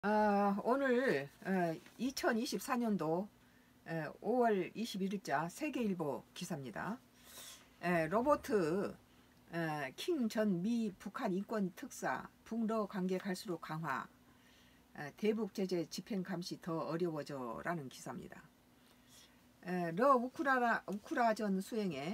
오늘 2024년도 5월 21일자 세계일보 기사입니다. 로버트 킹 전 미 북한 인권 특사 북러 관계 갈수록 강화, 대북 제재 집행 감시 더 어려워져 라는 기사입니다. 러 우크라전 수행에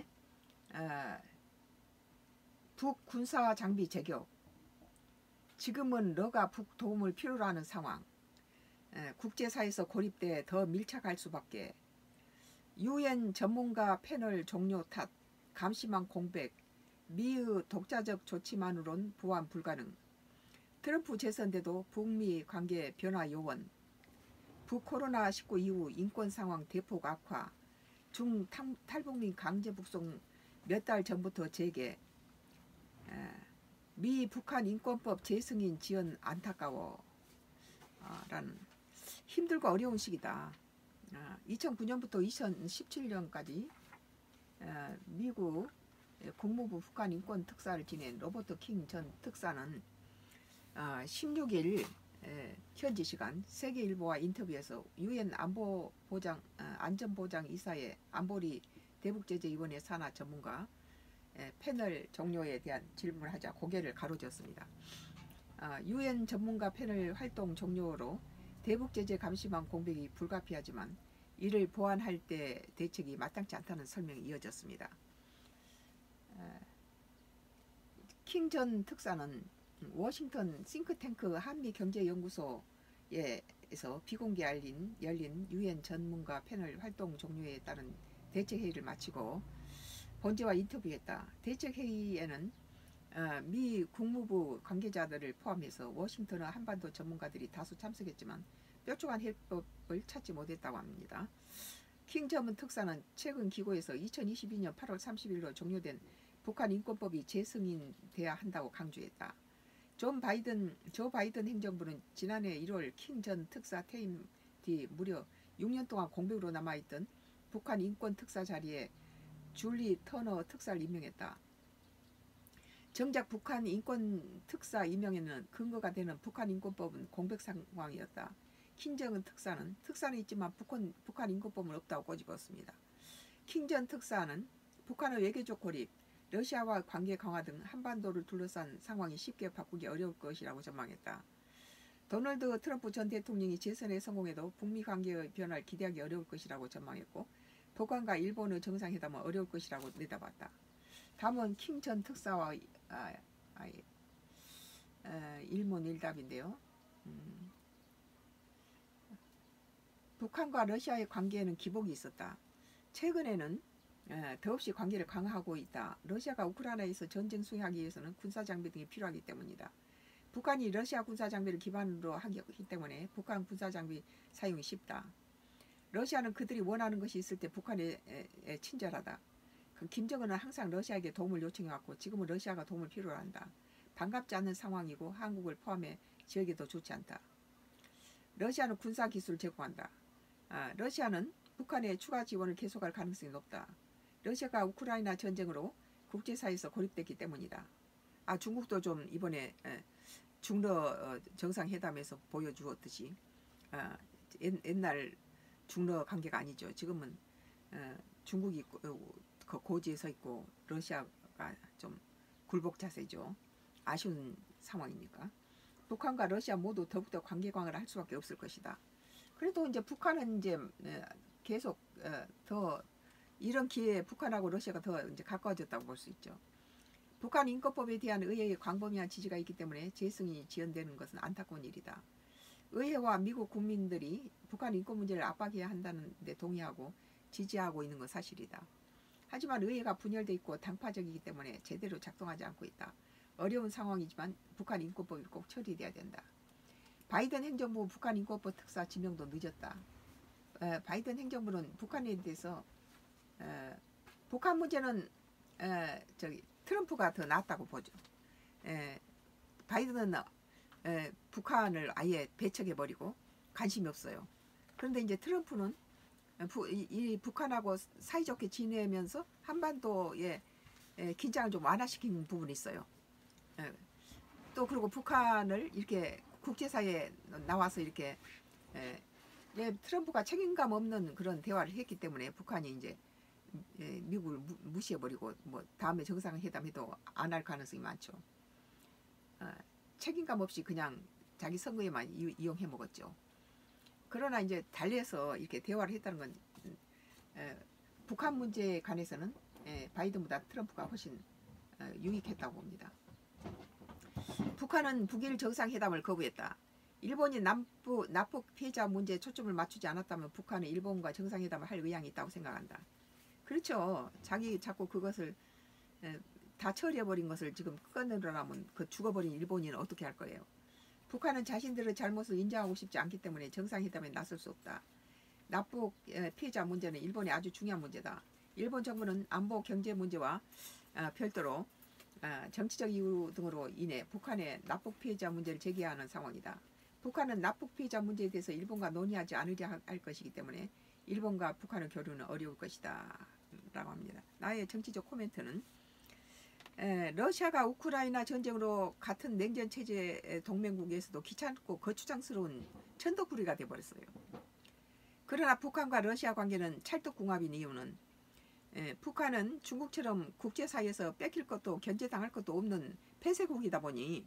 북 군사 장비 제격, 지금은 러가 북 도움을 필요로 하는 상황, 국제사에서 고립돼 더 밀착할 수밖에, UN 전문가 패널 종료 탓, 감시망 공백, 미의 독자적 조치만으론 보완 불가능, 트럼프 재선돼도 북미 관계 변화 요원, 북코로나19 이후 인권 상황 대폭 악화, 중탈북민 강제 북송 몇 달 전부터 재개, 미 북한 인권법 재승인 지연 안타까워 라는 힘들고 어려운 시기다. 2009년부터 2017년까지 미국 국무부 북한 인권 특사를 지낸 로버트 킹 전 특사는 16일 현지 시간 세계일보와 인터뷰에서 UN 안전보장 이사회 안보리 대북제재위원회 산하 전문가 패널 종료에 대한 질문을 하자 고개를 가로졌습니다. UN 전문가 패널 활동 종료로 대북제재 감시망 공백이 불가피하지만 이를 보완할 때 대책이 마땅치 않다는 설명이 이어졌습니다. 킹 전 특사는 워싱턴 싱크탱크 한미경제연구소에서 비공개 열린 UN 전문가 패널 활동 종료에 따른 대책회의를 마치고 본지와 인터뷰했다. 대책회의에는 미 국무부 관계자들을 포함해서 워싱턴의 한반도 전문가들이 다수 참석했지만 뾰족한 해법을 찾지 못했다고 합니다. 킹 전 특사는 최근 기고에서 2022년 8월 30일로 종료된 북한 인권법이 재승인돼야 한다고 강조했다. 조 바이든 행정부는 지난해 1월 킹 전 특사 퇴임 뒤 무려 6년 동안 공백으로 남아있던 북한 인권 특사 자리에 줄리 터너 특사를 임명했다. 정작 북한 인권 특사 임명에는 근거가 되는 북한 인권법은 공백 상황이었다. 킹 전 특사는 있지만 북한 인권법은 없다고 꼬집었습니다. 킹 전 특사는 북한의 외교적 고립, 러시아와 관계 강화 등 한반도를 둘러싼 상황이 쉽게 바꾸기 어려울 것이라고 전망했다. 도널드 트럼프 전 대통령이 재선에 성공해도 북미 관계의 변화를 기대하기 어려울 것이라고 전망했고, 북한과 일본의 정상회담은 어려울 것이라고 내다봤다. 다음은 킹 전 특사와 일문일답인데요. 북한과 러시아의 관계에는 기복이 있었다. 최근에는 더없이 관계를 강화하고 있다. 러시아가 우크라이나에서 전쟁 수행하기 위해서는 군사장비 등이 필요하기 때문이다. 북한이 러시아 군사장비를 기반으로 하기 때문에 북한 군사장비 사용이 쉽다. 러시아는 그들이 원하는 것이 있을 때 북한에 친절하다. 김정은은 항상 러시아에게 도움을 요청해왔고 지금은 러시아가 도움을 필요로 한다. 반갑지 않은 상황이고 한국을 포함해 지역에도 좋지 않다. 러시아는 군사기술을 제공한다. 러시아는 북한의 추가 지원을 계속할 가능성이 높다. 러시아가 우크라이나 전쟁으로 국제사회에서 고립됐기 때문이다. 중국도 좀 이번에 중러 정상회담에서 보여주었듯이 옛날 중러 관계가 아니죠. 지금은 중국이 고지에 서 있고 러시아가 좀 굴복 자세죠. 아쉬운 상황이니까. 북한과 러시아 모두 더욱더 관계 강화를 할 수밖에 없을 것이다. 그래도 이제 북한은 이제 계속 더 이런 기회에 북한하고 러시아가 더 이제 가까워졌다고 볼 수 있죠. 북한 인권법에 대한 의회의 광범위한 지지가 있기 때문에 재승인이 지연되는 것은 안타까운 일이다. 의회와 미국 국민들이 북한 인권 문제를 압박해야 한다는 데 동의하고 지지하고 있는 건 사실이다. 하지만 의회가 분열돼 있고 당파적이기 때문에 제대로 작동하지 않고 있다. 어려운 상황이지만 북한 인권법이 꼭 처리돼야 된다. 바이든 행정부 북한 인권법 특사 지명도 늦었다. 바이든 행정부는 북한에 대해서 북한 문제는 트럼프가 더 낫다고 보죠. 바이든은 북한을 아예 배척해버리고 관심이 없어요. 그런데 이제 트럼프는 이 북한하고 사이좋게 지내면서 한반도에 긴장을 좀 완화시킨 부분이 있어요. 또 그리고 북한을 이렇게 국제사회에 나와서 이렇게 트럼프가 책임감 없는 그런 대화를 했기 때문에 북한이 이제 미국을 무시해버리고 뭐 다음에 정상회담해도 안 할 가능성이 많죠. 책임감 없이 그냥 자기 선거에만 이용해 먹었죠. 그러나 이제 달리해서 이렇게 대화를 했다는 건 북한 문제에 관해서는 바이든보다 트럼프가 훨씬 유익했다고 봅니다. 북한은 북일 정상회담을 거부했다. 일본이 남북 피해자 문제에 초점을 맞추지 않았다면 북한은 일본과 정상회담을 할 의향이 있다고 생각한다. 그렇죠. 자꾸 그것을 다 처리해버린 것을 지금 끊으려면 그 죽어버린 일본인은 어떻게 할 거예요. 북한은 자신들의 잘못을 인정하고 싶지 않기 때문에 정상회담에 나설 수 없다. 남북 피해자 문제는 일본의 아주 중요한 문제다. 일본 정부는 안보 경제 문제와 별도로 정치적 이유 등으로 인해 북한의 남북 피해자 문제를 제기하는 상황이다. 북한은 남북 피해자 문제에 대해서 일본과 논의하지 않으려 할 것이기 때문에 일본과 북한의 교류는 어려울 것이다 라고 합니다. 나의 정치적 코멘트는 러시아가 우크라이나 전쟁으로 같은 냉전 체제 동맹국에서도 귀찮고 거추장스러운 천덕꾸리가 되어버렸어요. 그러나 북한과 러시아 관계는 찰떡궁합인 이유는 북한은 중국처럼 국제사회에서 뺏길 것도 견제당할 것도 없는 폐쇄국이다 보니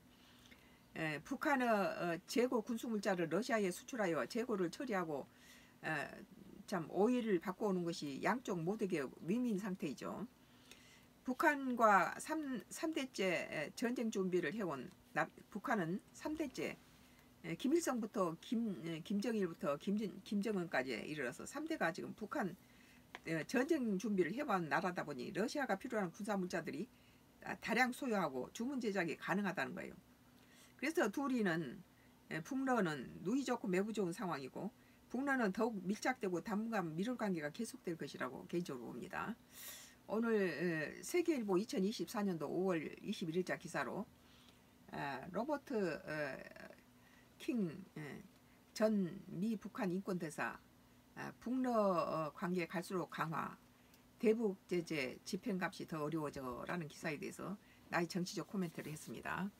북한의 재고 군수물자를 러시아에 수출하여 재고를 처리하고 참 오일을 바꿔오는 것이 양쪽 모두에게 윈윈 상태이죠. 북한과 3대째 전쟁 준비를 해온 북한은 3대째 김일성부터 김정일부터 김정은까지 이르러서 3대가 지금 북한 전쟁 준비를 해온 나라다 보니 러시아가 필요한 군사물자들이 다량 소유하고 주문 제작이 가능하다는 거예요. 그래서 둘이는 북러는 누이 좋고 매부 좋은 상황이고 북러는 더욱 밀착되고 당분간 미룰 관계가 계속될 것이라고 개인적으로 봅니다. 오늘 세계일보 2024년도 5월 21일자 기사로 로버트 킹 전 미 북한 인권대사 북러 관계 갈수록 강화, 대북 제재 집행값이 더 어려워져 라는 기사에 대해서 나의 정치적 코멘트를 했습니다.